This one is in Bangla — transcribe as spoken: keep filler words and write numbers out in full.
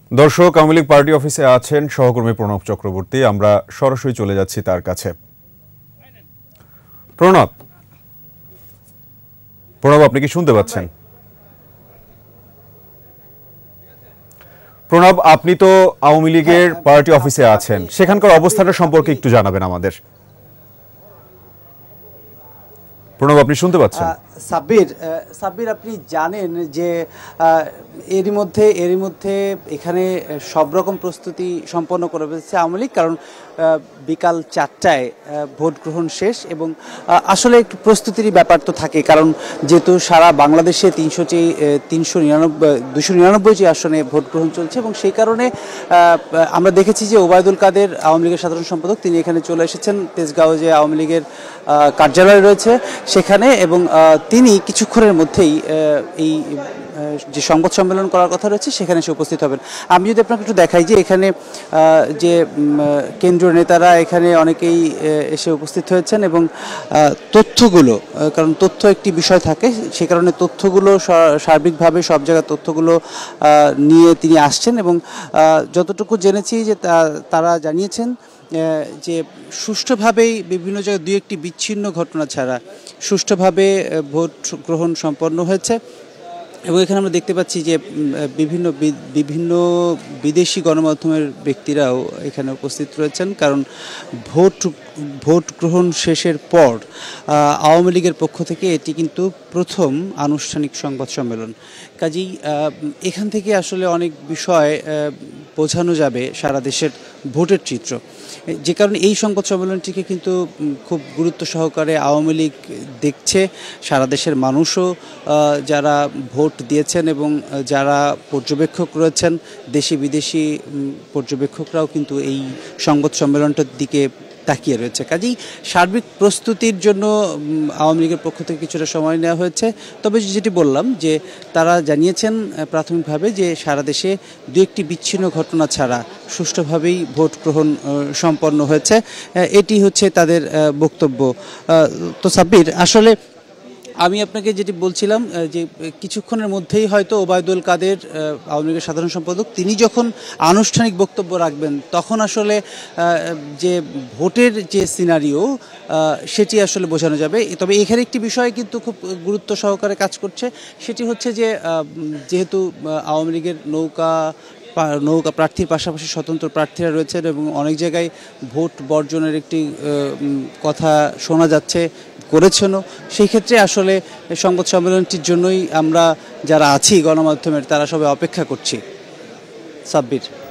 দর্শক, আওয়ামী লীগ পার্টি অফিসে আছেন সহকর্মী প্রণব চক্রবর্তী। আমরা সরাসরি চলে যাচ্ছি তার কাছে। প্রণব, প্রণব আপনি কি শুনতে পাচ্ছেন? প্রণব, আপনি তো আওয়ামী লীগের পার্টি অফিসে আছেন, সেখানকার অবস্থাটা সম্পর্কে একটু জানাবেন আমাদের। প্রণব, আপনি শুনতে পাচ্ছেন? সাব্বির সাব্বির আপনি জানেন যে এরই মধ্যে এরই মধ্যে এখানে সব রকম প্রস্তুতি সম্পন্ন করে ফেলেছে আওয়ামী লীগ, কারণ বিকাল চারটায় ভোট গ্রহণ শেষ এবং আসলে একটু প্রস্তুতির ব্যাপার তো থাকে, কারণ যেহেতু সারা বাংলাদেশে তিনশোটি তিনশো নিরানব্বই দুশো নিরানব্বইটি আসনে ভোট গ্রহণ চলছে এবং সেই কারণে আমরা দেখেছি যে ওবায়দুল কাদের আওয়ামী লীগের সাধারণ সম্পাদক তিনি এখানে চলে এসেছেন। তেজগাঁও যে আওয়ামী লীগের কার্যালয় রয়েছে সেখানে, এবং তিনি কিছুক্ষণের মধ্যেই এই যে সংবাদ সম্মেলন করার কথা রয়েছে সেখানে এসে উপস্থিত হবেন। আমি যদি আপনাকে একটু দেখাই যে এখানে যে কেন্দ্রীয় নেতারা এখানে অনেকেই এসে উপস্থিত হয়েছেন এবং তথ্যগুলো, কারণ তথ্য একটি বিষয় থাকে, সে কারণে তথ্যগুলো সার্বিকভাবে সব জায়গার তথ্যগুলো নিয়ে তিনি আসছেন এবং যতটুকু জেনেছি যে তারা জানিয়েছেন যে সুষ্ঠুভাবেই বিভিন্ন জায়গায় দুই একটি বিচ্ছিন্ন ঘটনা ছাড়া সুষ্ঠুভাবে ভোট গ্রহণ সম্পন্ন হয়েছে। এবং এখানে আমরা দেখতে পাচ্ছি যে বিভিন্ন বিভিন্ন বিদেশি গণমাধ্যমের ব্যক্তিরাও এখানে উপস্থিত রয়েছেন, কারণ ভোট ভোট গ্রহণ শেষের পর আওয়ামী লীগের পক্ষ থেকে এটি কিন্তু প্রথম আনুষ্ঠানিক সংবাদ সম্মেলন। কাজেই এখান থেকে আসলে অনেক বিষয় বোঝানো যাবে সারা দেশের ভোটের চিত্র, যে কারণে এই সংবাদ সম্মেলনটিকে কিন্তু খুব গুরুত্ব সহকারে আওয়ামী লীগ দেখছে। সারা দেশের মানুষও যারা ভোট দিয়েছেন এবং যারা পর্যবেক্ষক রয়েছেন, দেশি বিদেশি পর্যবেক্ষকরাও কিন্তু এই সংবাদ সম্মেলনটার দিকে তাকিয়ে রয়েছে। কাজেই সার্বিক প্রস্তুতির জন্য আওয়ামী লীগের পক্ষ থেকে কিছুটা সময় নেওয়া হয়েছে। তবে যেটি বললাম যে তারা জানিয়েছেন প্রাথমিকভাবে যে সারা দেশে দু একটি বিচ্ছিন্ন ঘটনা ছাড়া সুষ্ঠুভাবেই ভোট গ্রহণ সম্পন্ন হয়েছে, এটি হচ্ছে তাদের বক্তব্য। তো সাব্বির, আসলে আমি আপনাকে যেটি বলছিলাম যে কিছুক্ষণের মধ্যেই হয়তো ওবায়দুল কাদের আওয়ামী লীগের সাধারণ সম্পাদক তিনি যখন আনুষ্ঠানিক বক্তব্য রাখবেন তখন আসলে যে ভোটের যে সিনারিও সেটি আসলে বোঝানো যাবে। তবে এখানে একটি বিষয় কিন্তু খুব গুরুত্ব সহকারে কাজ করছে, সেটি হচ্ছে যে যেহেতু আওয়ামী লীগের নৌকা নৌকা প্রার্থীর পাশাপাশি স্বতন্ত্র প্রার্থীরা রয়েছেন এবং অনেক জায়গায় ভোট বর্জনের একটি কথা শোনা যাচ্ছে করেছেনও, সেই ক্ষেত্রে আসলে সংবাদ সম্মেলনটির জন্যই আমরা যারা আছি গণমাধ্যমের তারা সবাই অপেক্ষা করছি। সাব্বির।